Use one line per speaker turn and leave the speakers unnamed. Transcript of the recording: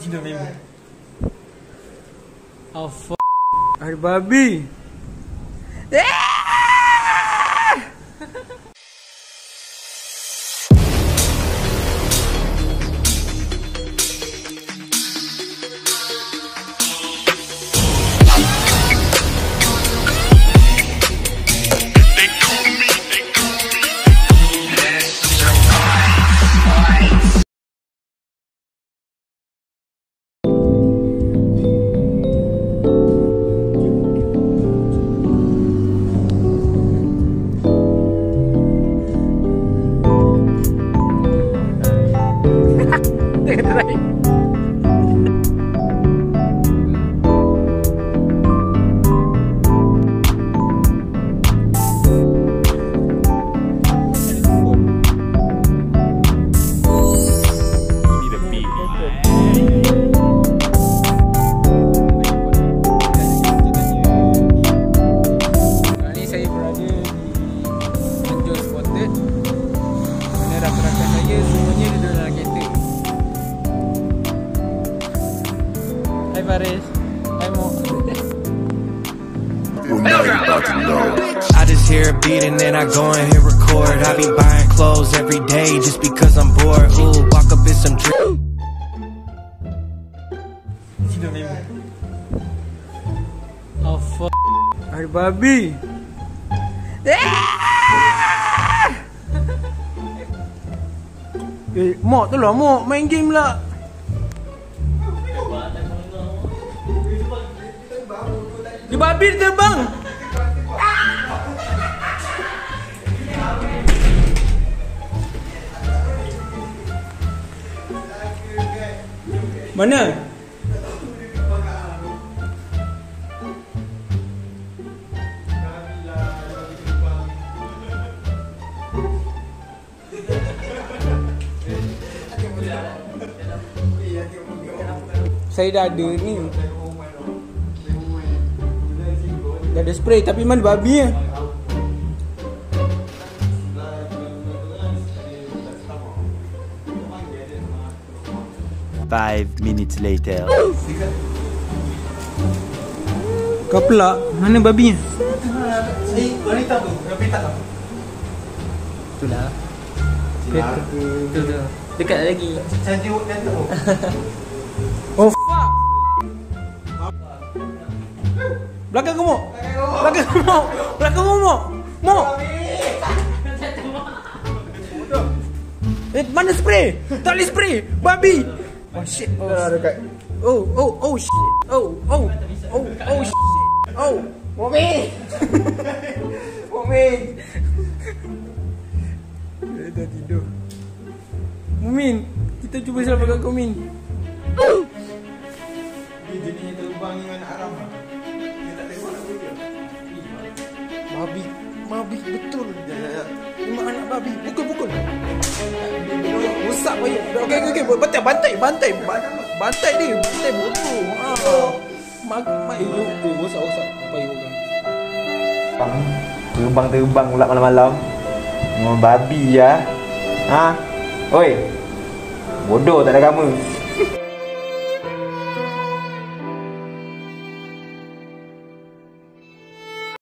Sudah memang. Oh fuck. Ada babi.
I just hear a beat and then I go and hit record. I be buying clothes every day just because I'm bored. Ooh, walk up in some drink.
Oh fuck. Ada babi. Mok tu lah, Mok main game lah. Dia babi terbang. Mana? Saya dah ada ni. Dah ada spray tapi mana babi ya?
Five minutes later.
Kau pula, mana babinya?
Wanita tu, babi tak tahu.
Itulah. Tu. Dekat lagi.
Saya tengok dia tu.
Oh fuck. Belakang kau, Mok. Belakang kau, Mok. Belakang kau, Mok. Mok. Mana spray? Tak boleh spray. Babi. Oh shit. Oh shit. Oh shit. Oh. Momin. Momin. Dia dah tidur. Momin, kita cuba selamatkan kau, Min.
Dia jenis terbang ni mana haram lah. Dia tak tengok nak dia.
Babi betul. Ya. Memang anak babi. Pukul. Rosak payah. Okey. Bantai dia. Bantai bodoh. Mak rosak payah orang.
Terbang pula malam-malam. Memang babi ya. Ha? Oi. Bodoh tak ada kamu.